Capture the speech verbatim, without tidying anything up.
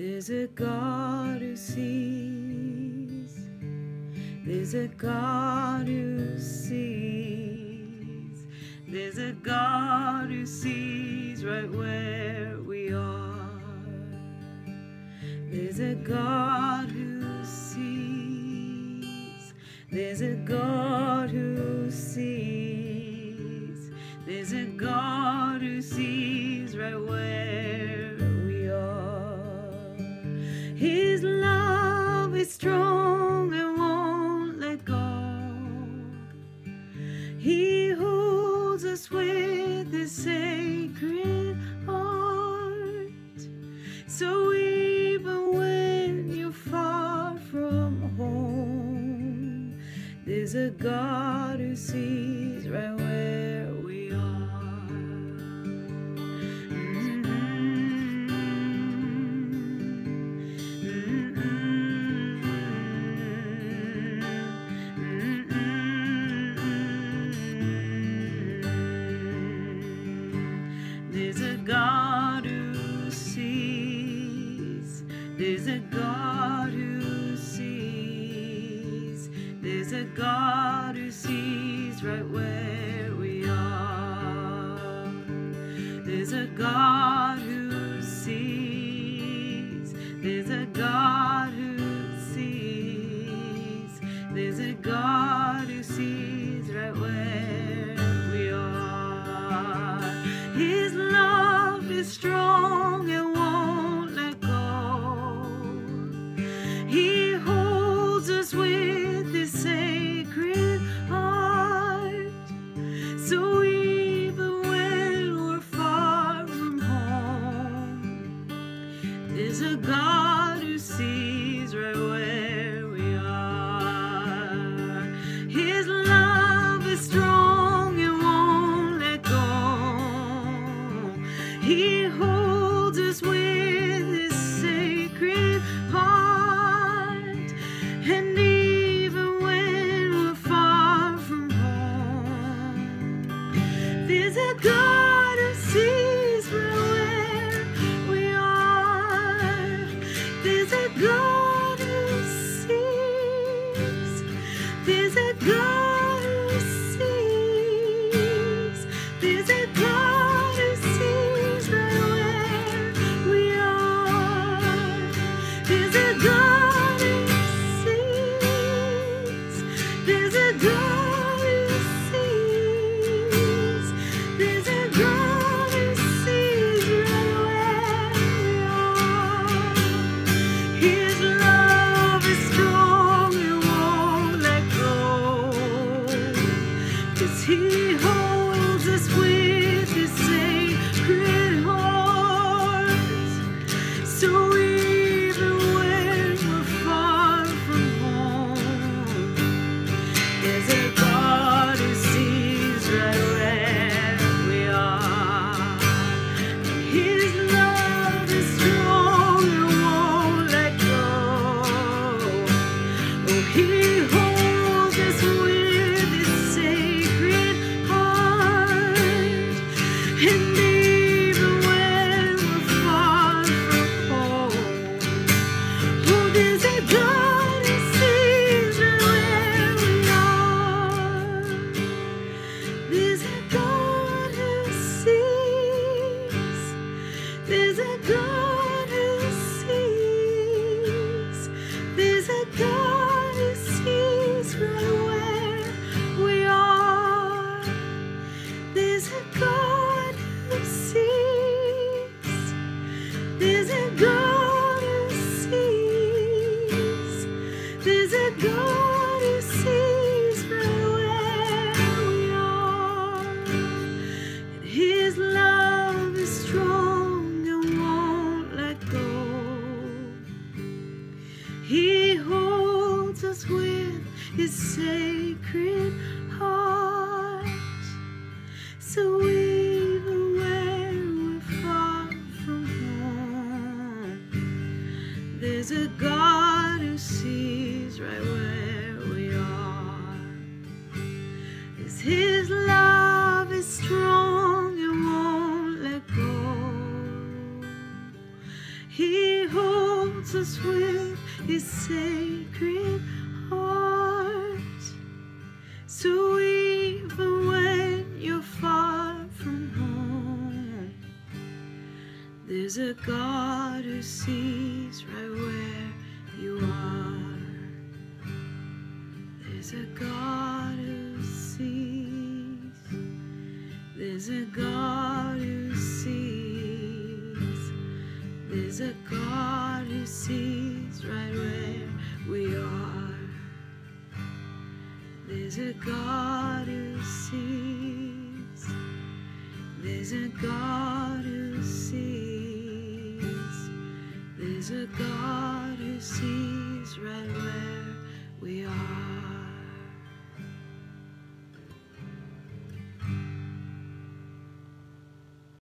There's a God who sees. There's a God who sees. There's a God who sees right where we are. There's a God who sees. There's a God who sees. There's a God who sees right where we are. His love is strong and won't let go. He holds us with his sacred heart. So even when you're far from home, there's a God who sees right where we are. There's a God who sees. There's a God who sees. There's a God who sees right where we are. There's a God who sees. There's a God who sees. There's a God who sees right where we are. His love is strong and won't let go. He holds us with his sacred heart. So even when we're far from home, there's a God who sees right where we are. His love is strong and won't let go. He holds us with his sacred heart. And even when we're far from home, there's a God who sees where we are. There's a God who sees. There's a God who sees. There's a God who sees right where we are. There's a God who sees. There's a God who sees. There's a God who sees right where we are. His love is strong and won't let go. 'Cause he holds us with his sacred heart. So even when we're far from home, there's a God who sees right where we are. His love is strong and won't let go. Oh, he holds us with his sacred heart. And even when we're far from home, oh, there's a God who sees right where we are. There's a God who sees. There's a God who sees. There's a God who sees right where we are. There's a God who sees. There's a God who sees. There's a God who sees right where we are. And his love is strong and won't let go. He holds us with his sacred heart. So even when we're far from home, there's a God who sees right where we are. 'Cause his love is strong and won't let go. He holds holds us with his sacred heart. So even when you're far from home, there's a God who sees right where you are. There's a God who sees. There's a God who sees. There's a God who sees right where we are. There's a God who sees. There's a God who sees. There's a God who sees right where